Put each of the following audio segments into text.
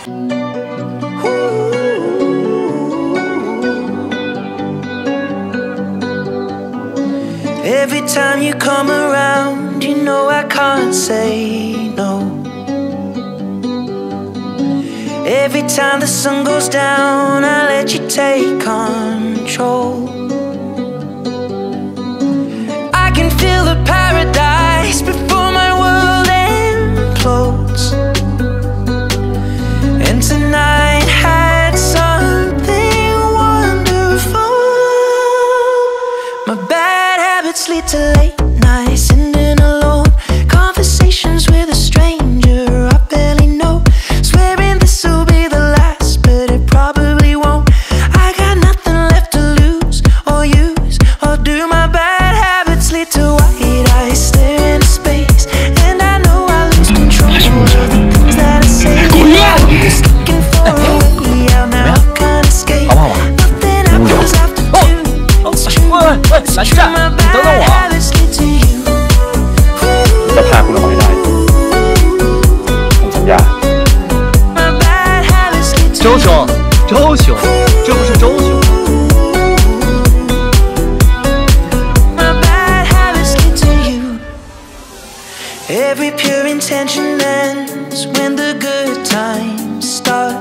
Every time you come around, you know I can't say no. Every time the sun goes down, I let you take control. I can feel the paradise before my world implodes. And tonight had something wonderful. My bad habits lead to late nights, ending alone. Conversations with a stranger I barely know. Swearing this will be the last, but it probably won't. I got nothing left to lose or use or do. My bad habits lead to white eyes staring into space, and I know I lose control of the things that I say. I'm looking for a way out now, I can't escape. Nothing happens after two. It's true, it's true. My bad habits lead to you. จะพาคุณออกให้ได้ผมสัญญา周兄，周兄，这不是周兄。 Every pure intention ends when the good times start.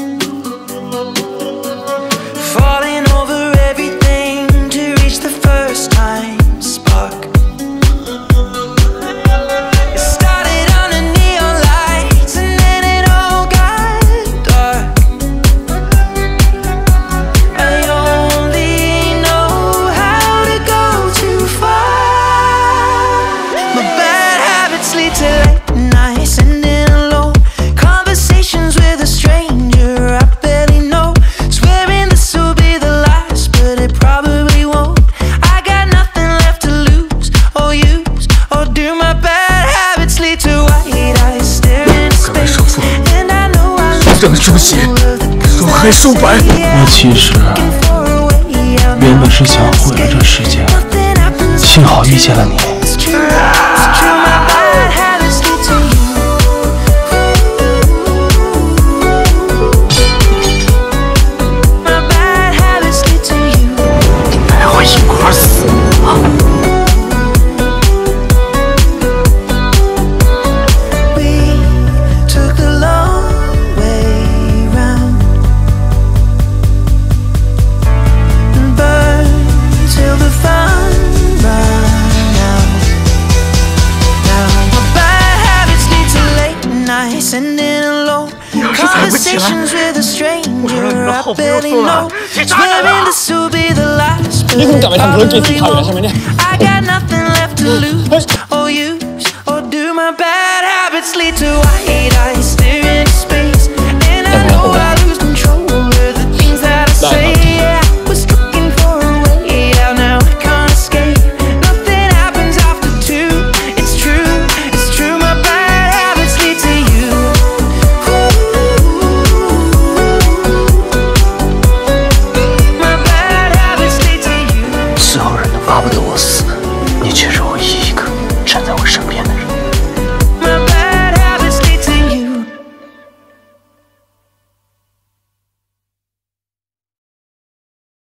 Falling over everything to reach the first time spark. It started under neon lights and then it all got dark. I only know how to go too far. My bad habits lead to late nights, ending alone. Conversations with a stranger I barely know. Swearing this will be the last, but it probably won't. I got nothing left to lose or use or do. My bad habits lead to white eyes staring into space, and I know I lose control of the things that I say. 我其实原本是想毁了这世界，幸好遇见了你。 It's true, my bad habits lead to you. My bad habits lead to you. 还会一块死吗？ We took the long way round and burned till the fun ran out. Now my bad habits lead to late nights, ending alone. Conversations with a stranger I barely know. Swearing this will be the last, but it probably won't. I got nothing left to lose or use or do. My bad habits lead to white eyes staring into space, and I know I lose control of the things that I say. Yeah, I was looking for a way out, now I can't escape. Nothing happens after two. It's true. My bad habits lead to you. My bad habits lead to you. 所有人都巴不得我死，你却说